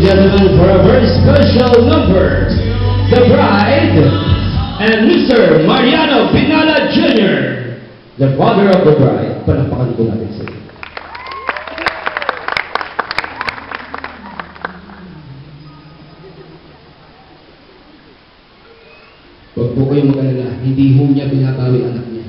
gentlemen, for a very special number, the bride and Mr. Mariano Binala Jr., the father of the bride. Palakpakan po natin sila. Huwag po kayong mag-alala, hindi ho niya binabawi anak niya.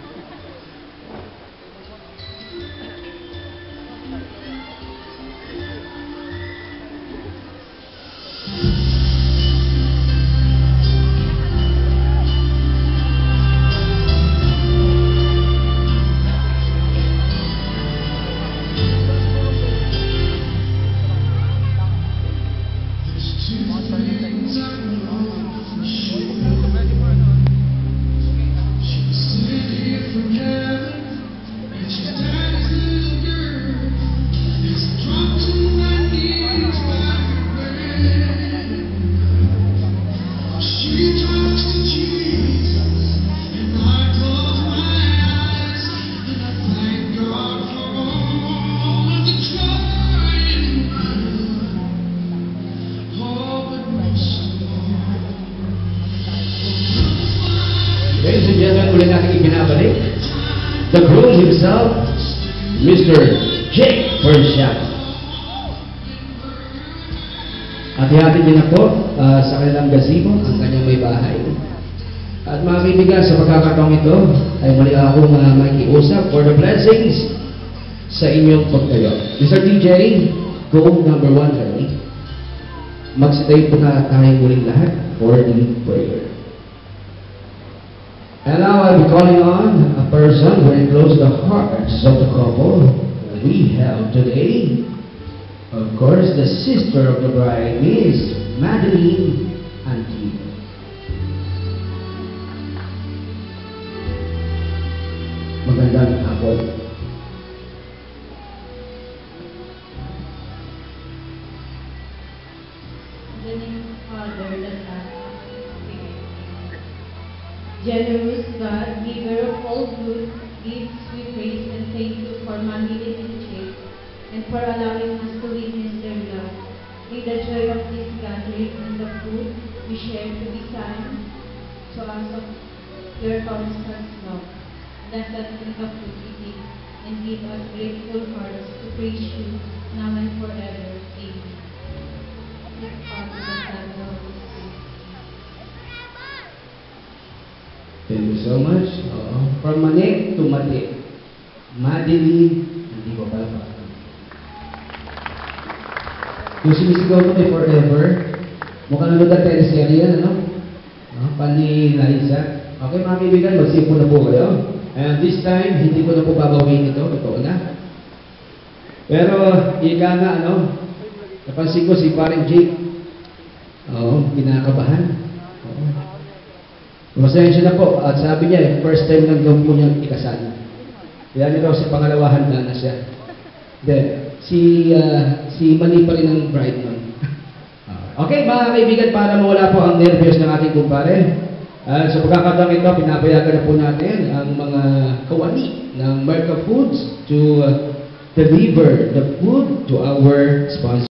Ladies and gentlemen, muli natin ibinabalik the groom himself, Mr. Jake Perciano. At ihatid niya na po sa kanilang gazebo ang kanyang may bahay. At mga kaibigan, sa pagkakataong ito ay muli akong makikiusap for the blessings sa inyong pagtayo. Mr. DJ, go number 1 ready. Magsitayo po na tayo muling lahat for the prayer. And now I'll be calling on a person very close to the hearts of the couple we have today. Of course, the sister of the bride, Miss Madeline Antino. Magandang hapon. The name of Father, the Son, generous God, giver of all good gifts, we praise and thank you for Madeline and Jake, and for allowing us to witness their love. May the joy of this gathering and the food we share to be sign to us of your constant love. Bless us in the food we eat, and give us grateful hearts to praise you now and forever. Amen. Father, the Son, and the Holy Spirit. Thank you so much. From Manik to Matik. Madeline, hindi ko pala pa. Yung sinisigaw ko may forever. Mukhang nanood ang teleserye yan, ano? Pani Larissa. Okay, mga kaibigan, magsipo na po kayo. And this time, hindi ko na po babawin ito. Totoo na. Pero, ika nga, ano? Napansin ko si paring Jake. Kinakabahan. Masensya na po. At sabi niya, first time lang daw po niyang ikasal. Kaya niya daw sa pangalawahan na siya. Then, si Mali pa rin ang bride nun. Okay, mga kaibigan, para mawala po ang nervyos ng ating kumpare. Sa pagkakataong ito, pinapayagan na po natin ang mga kawani ng Merca Foods to deliver the food to our sponsor.